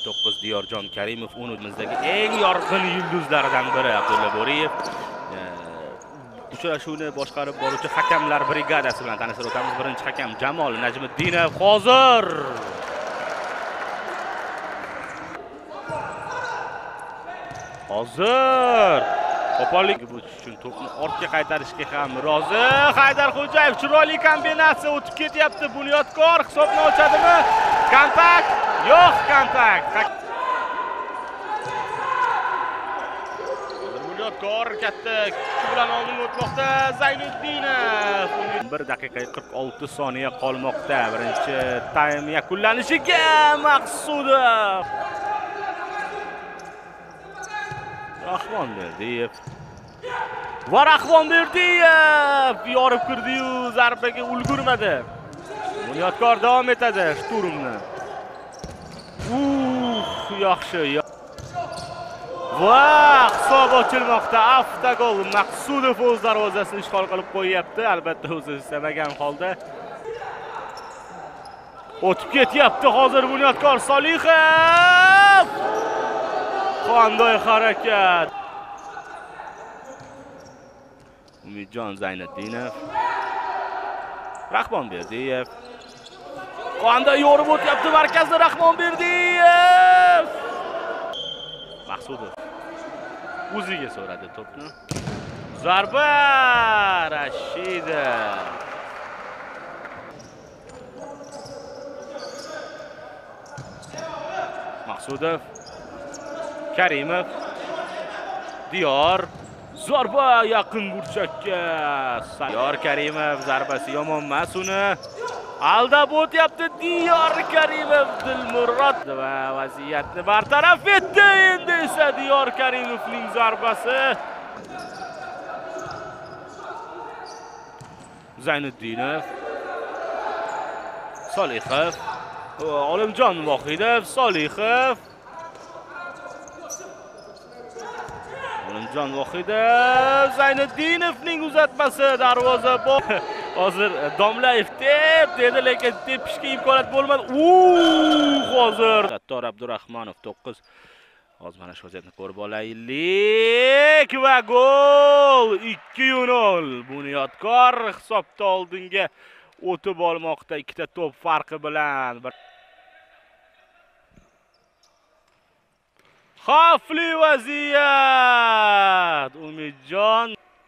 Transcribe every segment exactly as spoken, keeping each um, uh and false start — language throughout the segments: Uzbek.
to'qqiz Diyorjon Karimov o'zimizdagi eng yorqin yulduzlardan biri Abdulla Bo'riyev. Uchrashuvni boshqarib boruvchi hakamlar brigadasi bilan tanishib o'tamiz. Birinchi hakam Jamol Najmiddinov hozir Hozir qo'pollik uchun to'pni ortga qaytarishga ham rozi. Haydarxo'jayev chiroyli kombinatsiya o'tib ketyapti. Bunyodkor hisobni ochadimi? Kontakt? Yo'q, kontakt. Bunyodkor katta kuch bilan oldinga o'tmoqda. Zayniddinov. bir daqiqa qirq olti soniya qolmoqda. Birinchi taym yakunlanishiga Maqsudov. Rahmonberdiyev va Rahmonberdiyev yorib kirdi-yu, zarbaga ulgurmadi. Bunyodkor davom etadi shturmni. Uh, yaxshi. Va hisob ochilmoqda. Avtogol Maqsudov o'z darvozasini ishg'ol qilib qo'yapti. Albatta o'zi istamagan holda. O'tib ketyapti hozir Bunyodkor. Solixov. Qanday harakat. Umidjon Zayniddinov. Rahmonberdiyev. Qanday yorib o'tyapti markazda Rahmonberdiyev. Maqsudov o'ziga so'radi to'pni. Zarba Rashidov. Maqsudov. Karimov. Diyor. Zarba yaqin burchakka. Diyor Karimov zarbasi yomon emas uni. Aldab o'tyapti Diyor Karimov. Dilmurod va vaziyatni bartaraf etdi. Endi esa Diyor Karimovning zarbasi. Zayniddinov. Solixov. Olimjon Vohidov. Solixov. Olimjon Vohidov. Zayniddinovning uzatmasi darvoza bor. Hozir Domlayev tep dedi, lekin tepishga imkoniyat bo'lmadi. Uuu, hozir Sattor Abdurahmonov to'qqiz. Hozir mana shu vaziyatni ko'rib olaylik va gol. ikki nol. Bunyodkor hisobda oldinga o'tib olmoqda ikkita to'p farqi bilan. Xavfli vaziyat. Umidjon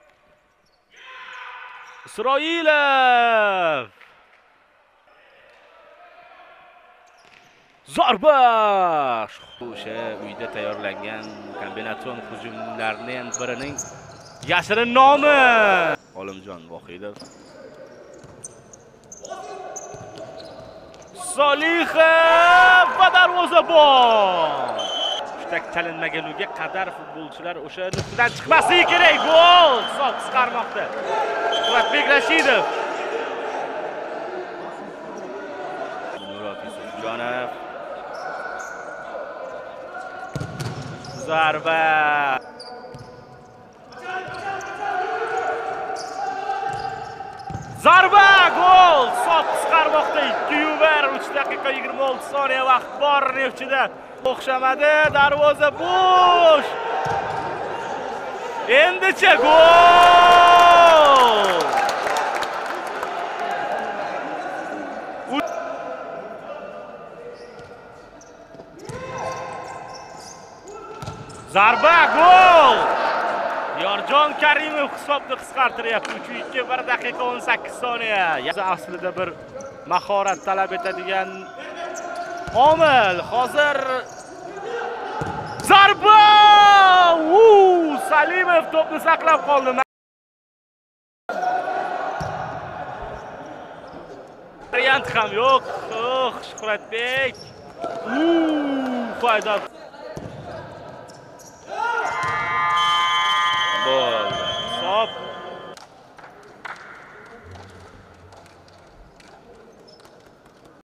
Isroilov. Zarba. O'sha uyda tayyorlangan kombinatsion hujumlarning birining yashirin nomi. Olimjon Vohidov. Solixov va darvozabon. Shunday chalinmagunga qadar futbolchilar o'sha nuqtadan chiqmasligi kerak. Gol! Hisob qisqarmoqda. Shuhratbek Rashidov. Murod Yusufjonov. Zarba. Zarba! Gol! Hisob qisqarmoqda. ikki bir uch daqiqa yigirma olti soniya vaqt bor Neftchida. O'xshamadi, darvoza bo'sh. Endicha gol! Zarba gol! Diyorjon Karimov hisobni qisqartiryapti. uch ikki bir daqiqa o'n sakkiz soniya. Aslida bir mahorat talab etadigan omil. Hozir zarba! Uuu, Salimov to'pni saqlab qoldi. Variant ham yo'q. Oh, Shuhratbek. Uuu, foyda.